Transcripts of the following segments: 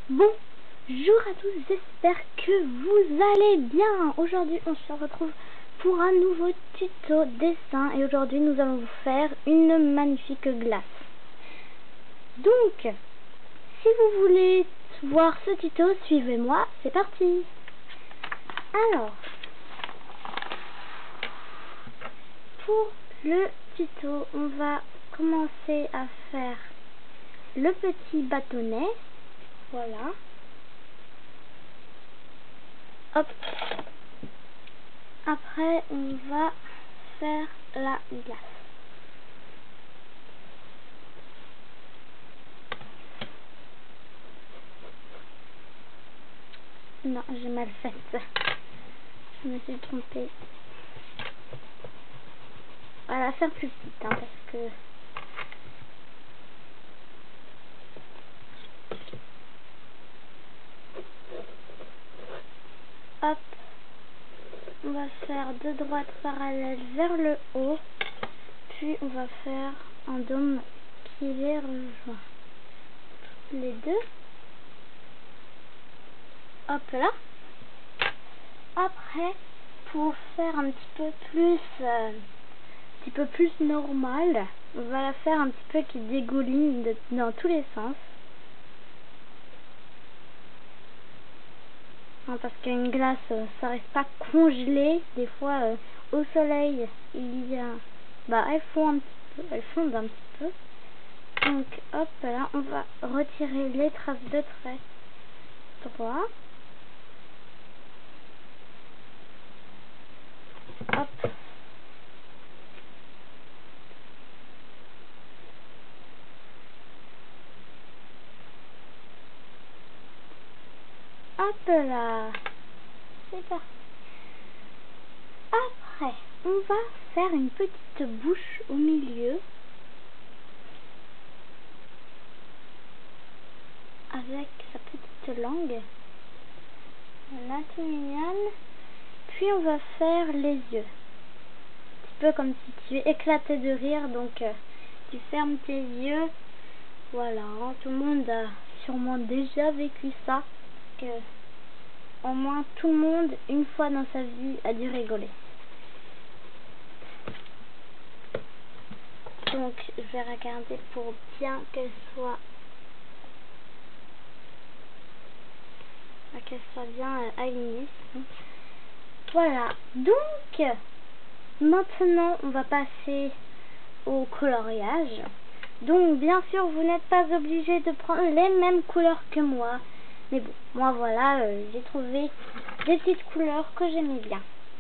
Bonjour à tous, j'espère que vous allez bien. Aujourd'hui on se retrouve pour un nouveau tuto dessin et aujourd'hui nous allons vous faire une magnifique glace. Donc, si vous voulez voir ce tuto, suivez-moi, c'est parti. Alors, pour le tuto, on va commencer à faire le petit bâtonnet. Voilà. Hop. Après, on va faire la glace. Non, j'ai mal fait ça. Je me suis trompée. On va la faire plus petite, hein, parce que... Hop. On va faire deux droites parallèles vers le haut. Puis on va faire un dôme qui les rejoint. Les deux. Hop là. Après, pour faire un petit peu plus normal, on va la faire un petit peu qui dégouline dans tous les sens. Non, parce qu'une glace, ça reste pas congelé. Des fois, au soleil, il y a, elles fondent un petit peu. Donc, hop là, on va retirer les traces de traits droits. Hop. Hop là. C'est parti. Après, on va faire une petite bouche au milieu. Avec sa petite langue. Voilà, tout mignonne. Puis on va faire les yeux. Un petit peu comme si tu éclatais de rire. Donc tu fermes tes yeux. Voilà, hein, tout le monde a sûrement déjà vécu ça. Que au moins tout le monde, une fois dans sa vie, a dû rigoler. Donc je vais regarder pour bien qu'elle soit bien alignée. Voilà, donc maintenant on va passer au coloriage. Donc bien sûr vous n'êtes pas obligé de prendre les mêmes couleurs que moi. Mais bon, moi voilà, j'ai trouvé des petites couleurs que j'aimais bien.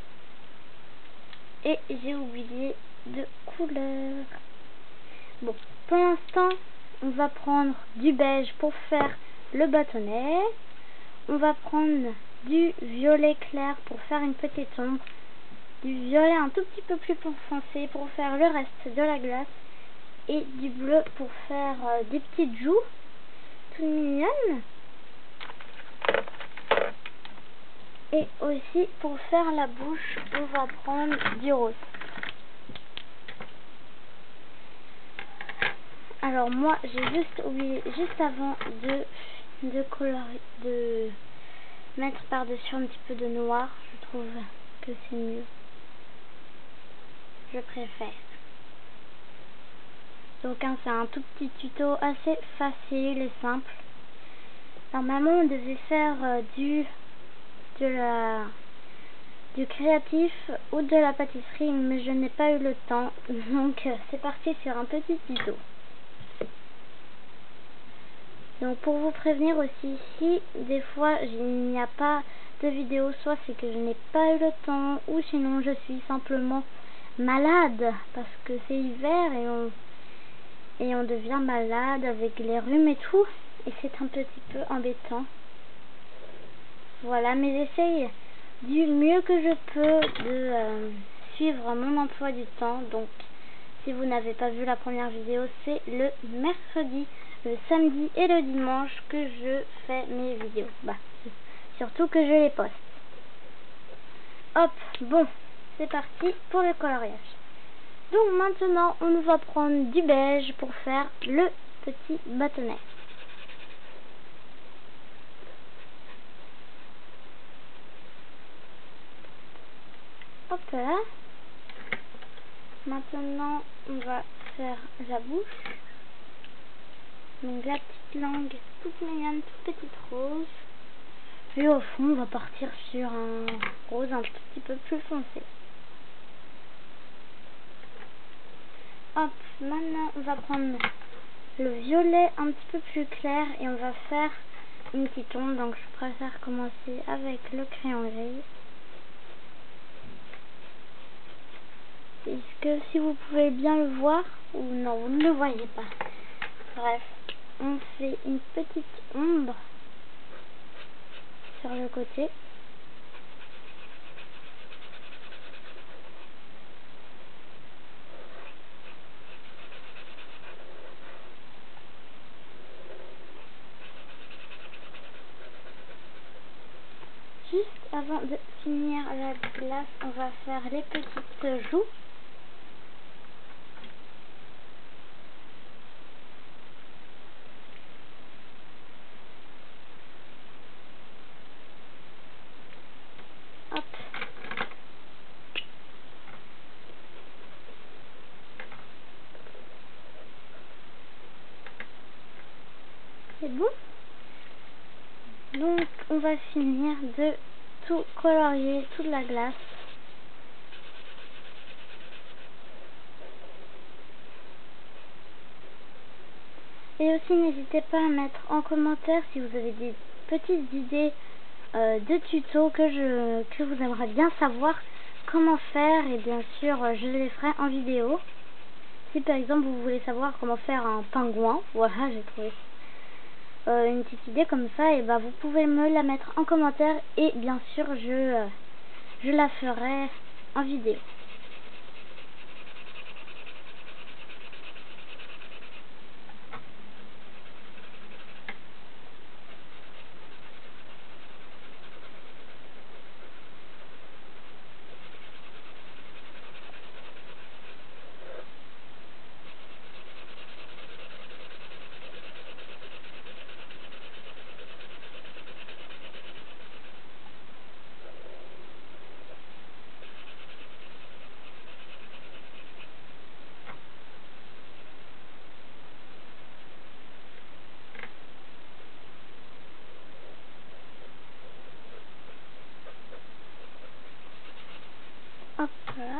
Et j'ai oublié de couleur. Bon, pour l'instant, on va prendre du beige pour faire le bâtonnet. On va prendre du violet clair pour faire une petite ombre. Du violet un tout petit peu plus foncé pour faire le reste de la glace. Et du bleu pour faire des petites joues toutes mignonnes. Et aussi pour faire la bouche, on va prendre du rose. Alors moi j'ai juste oublié juste avant de mettre par-dessus un petit peu de noir. Je trouve que c'est mieux. Je préfère. Donc c'est un tout petit tuto assez facile et simple. Normalement on devait faire du créatif ou de la pâtisserie, mais je n'ai pas eu le temps. Donc c'est parti sur un petit tuto. Donc pour vous prévenir aussi, si des fois il n'y a pas de vidéo, soit c'est que je n'ai pas eu le temps, ou sinon je suis simplement malade, parce que c'est hiver et on devient malade avec les rhumes et tout, et c'est un petit peu embêtant. Voilà, mais j'essaye du mieux que je peux de suivre mon emploi du temps. Donc si vous n'avez pas vu la première vidéo, c'est le mercredi, le samedi et le dimanche que je fais mes vidéos. Surtout que je les poste. Hop, bon, c'est parti pour le coloriage. Donc maintenant, on va prendre du beige pour faire le petit bâtonnet. Voilà. Maintenant, on va faire la bouche. Donc la petite langue toute mignonne, toute petite rose. Et au fond, on va partir sur un rose un petit peu plus foncé. Hop, maintenant on va prendre le violet un petit peu plus clair et on va faire une petite ombre. Donc je préfère commencer avec le crayon gris. Est-ce que si vous pouvez bien le voir ou non, vous ne le voyez pas. Bref, on fait une petite ombre sur le côté. Juste avant de finir la glace, on va faire les petites joues. Hop. C'est bon. Donc on va finir de tout colorier, toute la glace. Et aussi n'hésitez pas à mettre en commentaire si vous avez des petites idées de tutos que vous aimeriez bien savoir comment faire, et bien sûr je les ferai en vidéo. Si par exemple vous voulez savoir comment faire un pingouin, voilà, j'ai trouvé une petite idée comme ça, et ben vous pouvez me la mettre en commentaire et bien sûr je la ferai en vidéo. Hop là.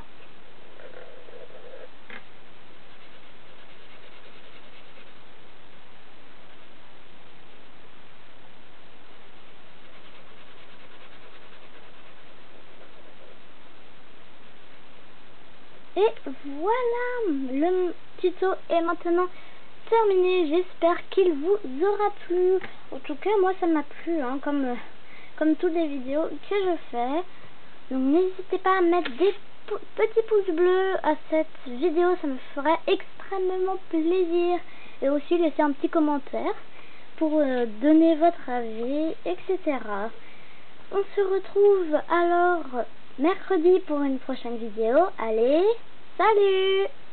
Et voilà, le tuto est maintenant terminé. J'espère qu'il vous aura plu. En tout cas, moi ça m'a plu, hein, comme toutes les vidéos que je fais. Donc n'hésitez pas à mettre des petits pouces bleus à cette vidéo, ça me ferait extrêmement plaisir. Et aussi laisser un petit commentaire pour donner votre avis, etc. On se retrouve alors mercredi pour une prochaine vidéo. Allez, salut!